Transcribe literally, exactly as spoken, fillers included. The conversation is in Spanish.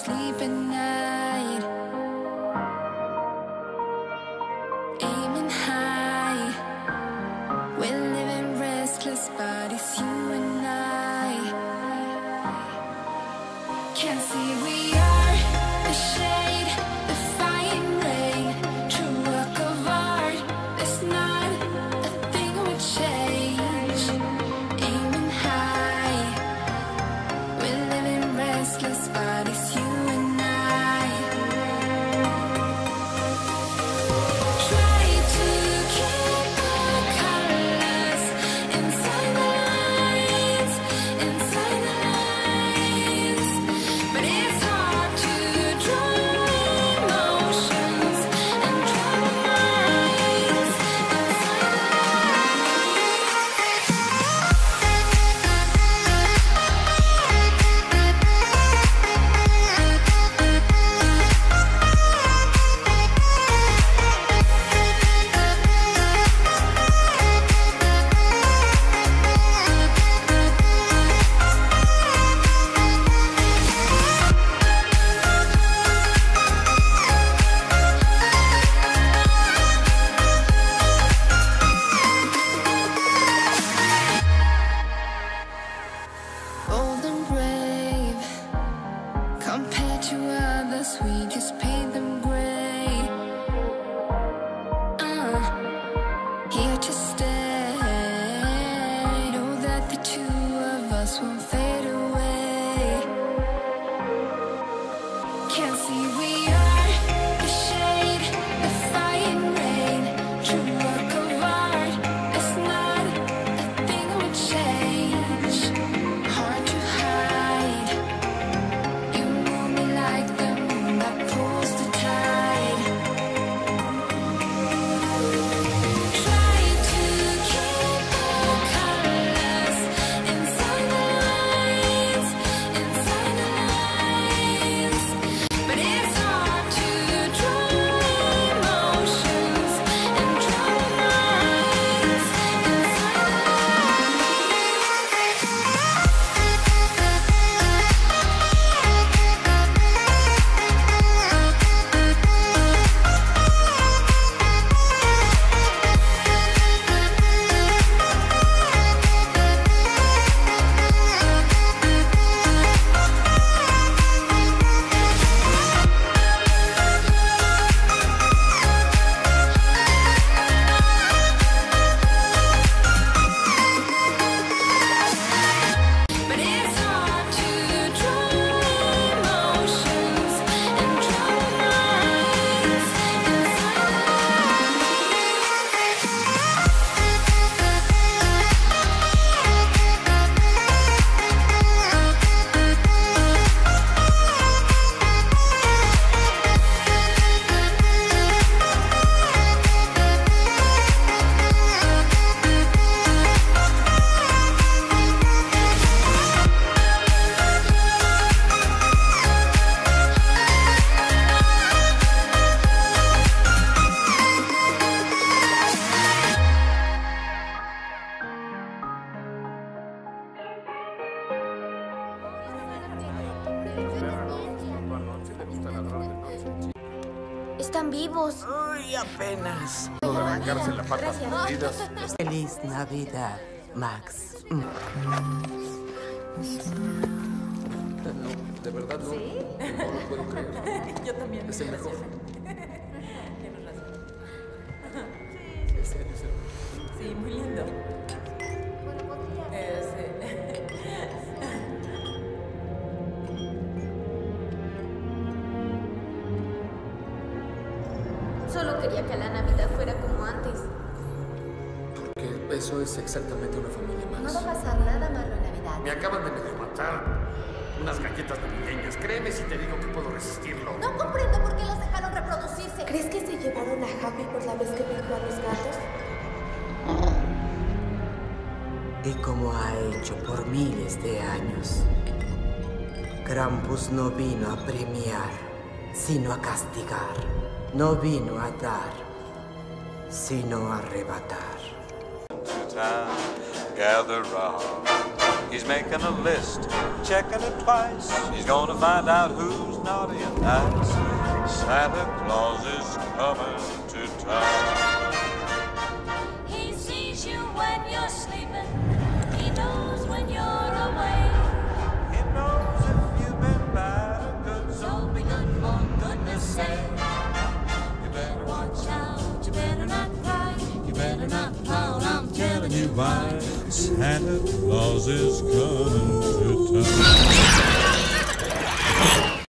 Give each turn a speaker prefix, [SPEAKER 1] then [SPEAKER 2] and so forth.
[SPEAKER 1] sleep at night, aiming high. We're living restless bodies, you and I. Can't see we are the shade, defying rain, true work of art. There's not a thing would change. Aiming high, we're living restless bodies, you and I. Try to keep the colors inside the lines, inside the lines, but it's hard to draw emotions and draw minds inside the bold and brave, compared to others, we just paint them gray. Uh, here to stay, know that the two of us won't fade away. Can't see we are the shade, defying rain, true work of art. There's not a thing would change. Hard to hide. You move me like the moon that pulls the tide. Try to keep the colors inside the lines, inside the lines, but it's hard to draw emotions and draw minds inside the But it's hard to draw emotions and draw minds inside
[SPEAKER 2] Están vivos.
[SPEAKER 3] Uy, apenas.
[SPEAKER 4] De arrancarse la pata mordidas.
[SPEAKER 3] Feliz Navidad, Max. Mm.
[SPEAKER 4] No, de verdad no.
[SPEAKER 5] ¿Sí?
[SPEAKER 4] No lo puedo creer.
[SPEAKER 5] Yo también.
[SPEAKER 4] Es el mejor.
[SPEAKER 5] Tienes razón.
[SPEAKER 4] En serio, en serio.
[SPEAKER 5] Sí, muy lindo. Eh, sí.
[SPEAKER 2] Solo quería que la Navidad fuera como antes.
[SPEAKER 4] Porque eso es exactamente una familia
[SPEAKER 5] No
[SPEAKER 4] más.
[SPEAKER 5] va a pasar nada malo en Navidad.
[SPEAKER 4] Me acaban de medio matar. Unas galletas navideñas. Créeme si te digo que puedo resistirlo.
[SPEAKER 5] No comprendo por qué los dejaron reproducirse.
[SPEAKER 6] ¿Crees que se llevaron a Happy por la vez que pegó a los gatos?
[SPEAKER 3] Y como ha hecho por miles de años, Krampus no vino a premiar, sino a castigar. No vino a dar, sino a arrebatar.
[SPEAKER 7] Gather round He's making a list, checking it twice. He's gonna find out who's naughty and nice. Santa Claus is coming to town.
[SPEAKER 1] He sees you when you're sleeping. He knows when you're away.
[SPEAKER 7] He knows if you've been bad or good,
[SPEAKER 1] So be good for goodness sake. You better watch out. You better not cry. You better not pout. I'm telling you why.
[SPEAKER 7] Santa Claus is coming to town.